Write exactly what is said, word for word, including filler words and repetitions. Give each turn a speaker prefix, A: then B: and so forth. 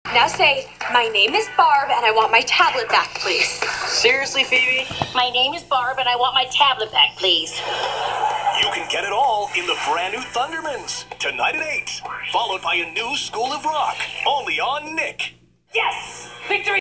A: Now say, my name is Barb and I want my tablet back, please.
B: Seriously, Phoebe?
C: My name is Barb and I want my tablet back, please.
D: You can get it all in the brand new Thundermans, tonight at eight, followed by a new School of Rock, only on Nick.
C: Yes! Victory!